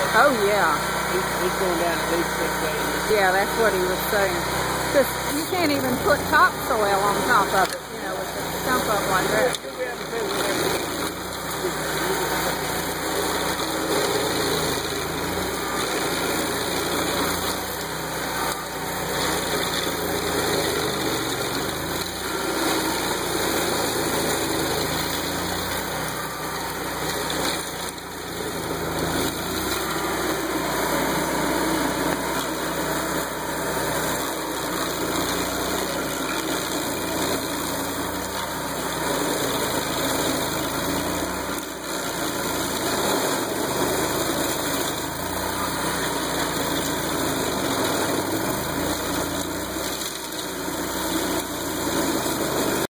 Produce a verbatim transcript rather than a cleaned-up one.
Oh, yeah. He's, he's going down at least six to eight inches. Yeah, that's what he was saying. Because you can't even put topsoil on top of it, you know, with the stump up like that.